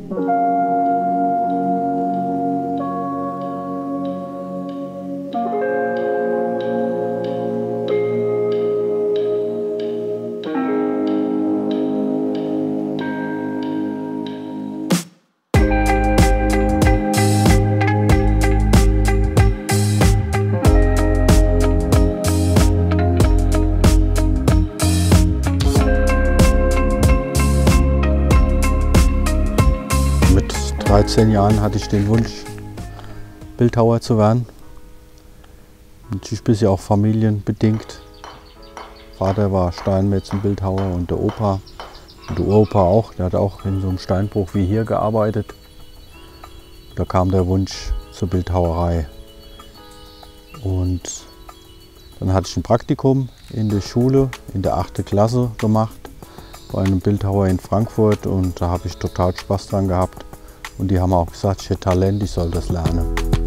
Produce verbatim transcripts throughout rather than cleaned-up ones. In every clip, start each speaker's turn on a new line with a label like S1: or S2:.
S1: dreizehn Jahren hatte ich den Wunsch, Bildhauer zu werden. Natürlich ein bisschen auch familienbedingt. Vater war Steinmetzenbildhauer und der Opa und der Uropa auch. Der hat auch in so einem Steinbruch wie hier gearbeitet. Da kam der Wunsch zur Bildhauerei. Und dann hatte ich ein Praktikum in der Schule, in der achten Klasse gemacht, bei einem Bildhauer in Frankfurt, und da habe ich total Spaß dran gehabt. Und die haben auch gesagt, ich hätte Talent, ich soll das lernen.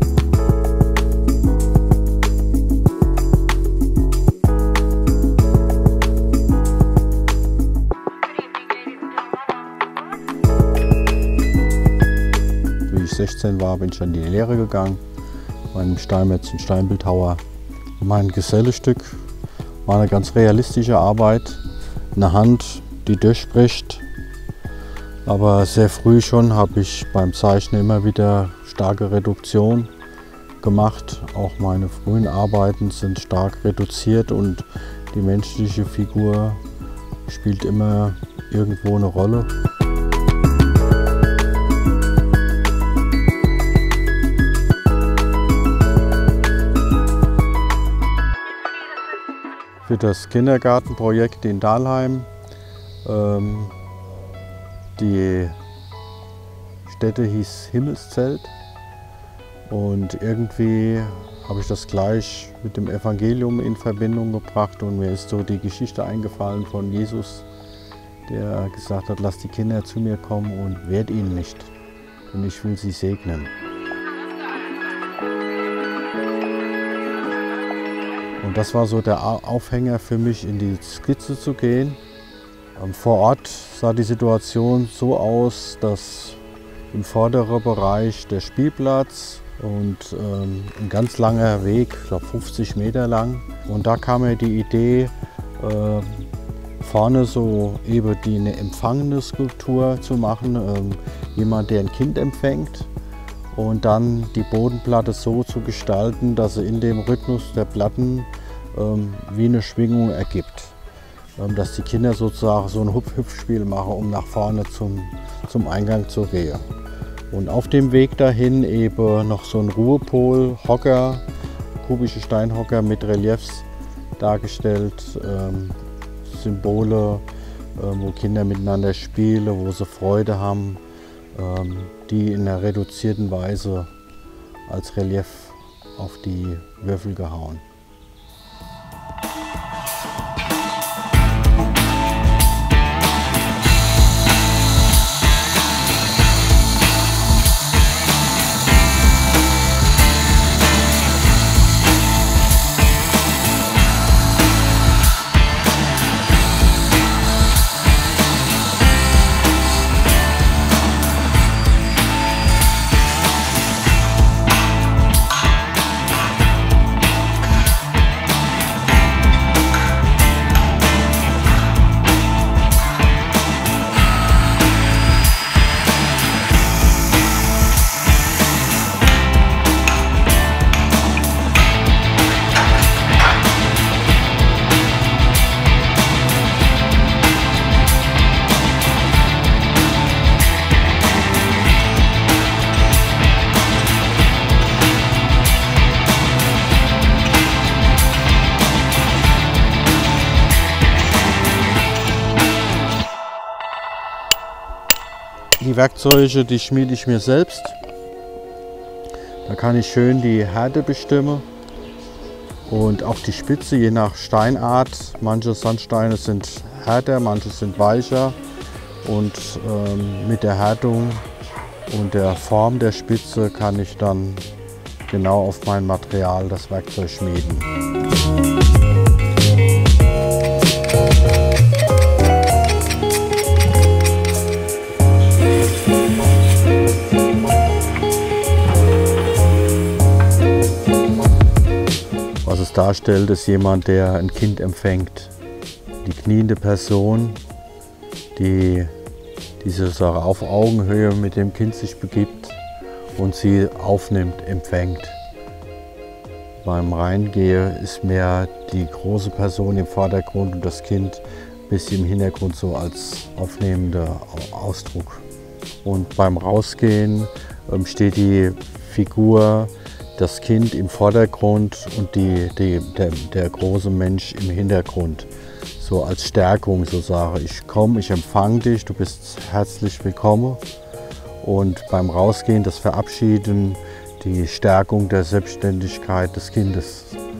S1: Wie ich sechzehn war, bin ich an die Lehre gegangen, bei einem Steinmetz und Steinbildhauer. Mein Gesellenstück war eine ganz realistische Arbeit, eine Hand, die durchbricht. Aber sehr früh schon habe ich beim Zeichnen immer wieder starke Reduktion gemacht. Auch meine frühen Arbeiten sind stark reduziert und die menschliche Figur spielt immer irgendwo eine Rolle. Für das Kindergartenprojekt in Dahlheim. Ähm, Die Stätte hieß Himmelszelt, und irgendwie habe ich das gleich mit dem Evangelium in Verbindung gebracht, und mir ist so die Geschichte eingefallen von Jesus, der gesagt hat, lasst die Kinder zu mir kommen und wehrt ihnen nicht, und ich will sie segnen. Und das war so der Aufhänger für mich, in die Skizze zu gehen. Vor Ort sah die Situation so aus, dass im vorderen Bereich der Spielplatz und ähm, ein ganz langer Weg, ich glaube fünfzig Meter lang. Und da kam mir die Idee, äh, vorne so eben die eine empfangende Skulptur zu machen, ähm, jemand, der ein Kind empfängt, und dann die Bodenplatte so zu gestalten, dass sie in dem Rhythmus der Platten ähm, wie eine Schwingung ergibt. Dass die Kinder sozusagen so ein Hüpf-Hüpf-Spiel machen, um nach vorne zum, zum Eingang zu gehen. Und auf dem Weg dahin eben noch so ein Ruhepol, Hocker, kubische Steinhocker mit Reliefs dargestellt, ähm, Symbole, äh, wo Kinder miteinander spielen, wo sie Freude haben, ähm, die in einer reduzierten Weise als Relief auf die Würfel gehauen. Die Werkzeuge, die schmiede ich mir selbst. Da kann ich schön die Härte bestimmen und auch die Spitze, je nach Steinart. Manche Sandsteine sind härter, manche sind weicher, und ähm, mit der Härtung und der Form der Spitze kann ich dann genau auf mein Material das Werkzeug schmieden. es darstellt, ist jemand, der ein Kind empfängt. Die kniende Person, die diese Sache auf Augenhöhe mit dem Kind sich begibt und sie aufnimmt, empfängt. Beim Reingehe ist mehr die große Person im Vordergrund und das Kind ein bisschen im Hintergrund so als aufnehmender Ausdruck. Und beim Rausgehen ähm, steht die Figur, das Kind im Vordergrund und die, die, der, der große Mensch im Hintergrund. So als Stärkung, so sage ich, komm, ich empfange dich, du bist herzlich willkommen. Und beim Rausgehen das Verabschieden, die Stärkung der Selbstständigkeit des Kindes.